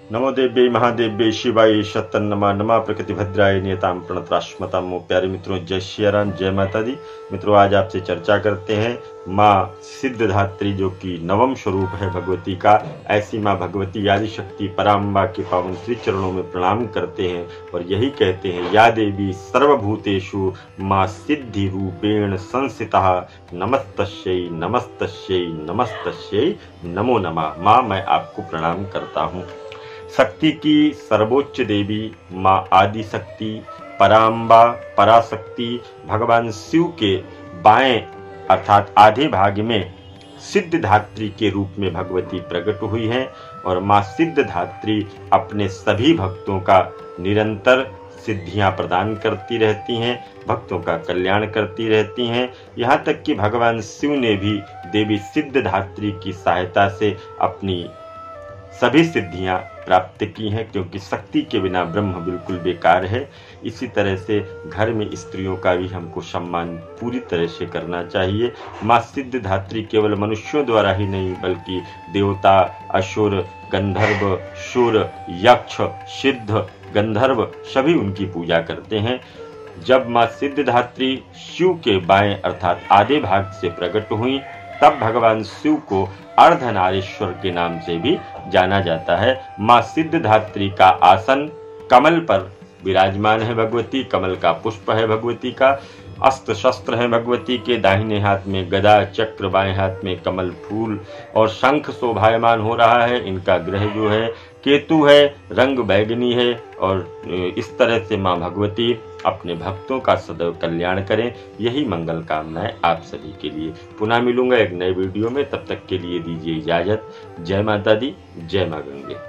नमो देव्यै महादेव्यै शिवाय शतन्नमा नमा प्रकृति भद्राय नियताम प्रणत्राश्मताम। प्यारे मित्रों, जय श्री राम, जय माता दी। मित्रों, आज आपसे चर्चा करते हैं माँ सिद्धधात्री, जो कि नवम स्वरूप है भगवती का। ऐसी माँ भगवती आदि शक्ति पराम्बा के पावन श्री चरणों में प्रणाम करते हैं और यही कहते हैं, या देवी सर्वभूतेषु माँ सिद्धि रूपेण संस्थिता, नमस्तस्यै नमस्तस्यै नमस्तस्यै नमो नमः। माँ, मैं आपको प्रणाम करता हूँ। शक्ति की सर्वोच्च देवी माँ आदि शक्ति पराम्बा पराशक्ति भगवान शिव के बाएं अर्थात आधे भाग में सिद्धधात्री के रूप में भगवती प्रकट हुई हैं और माँ सिद्धधात्री अपने सभी भक्तों का निरंतर सिद्धियां प्रदान करती रहती हैं, भक्तों का कल्याण करती रहती हैं। यहाँ तक कि भगवान शिव ने भी देवी सिद्धधात्री की सहायता से अपनी सभी सिद्धियां प्राप्त की हैं, क्योंकि शक्ति के बिना ब्रह्म बिल्कुल बेकार है। इसी तरह से घर में स्त्रियों का भी हमको सम्मान पूरी तरह से करना चाहिए। माँ सिद्धधात्री केवल मनुष्यों द्वारा ही नहीं, बल्कि देवता, असुर, गंधर्व, शूर, यक्ष, सिद्ध, गंधर्व सभी उनकी पूजा करते हैं। जब माँ सिद्धधात्री शिव के बाएं अर्थात आधे भाग से प्रकट हुई, तब भगवान शिव को अर्धनारीश्वर के नाम से भी जाना जाता है। माँ सिद्धधात्री का आसन कमल पर विराजमान है भगवती, कमल का पुष्प है भगवती का, अस्त्र शस्त्र है भगवती के, दाहिने हाथ में गदा चक्र, बाएं हाथ में कमल फूल और शंख शोभायमान हो रहा है। इनका ग्रह जो है केतु है, रंग बैगनी है और इस तरह से माँ भगवती अपने भक्तों का सदैव कल्याण करें, यही मंगल कामनाएं आप सभी के लिए। पुनः मिलूंगा एक नए वीडियो में, तब तक के लिए दीजिए इजाजत। जय माता दी, जय मां गंगे।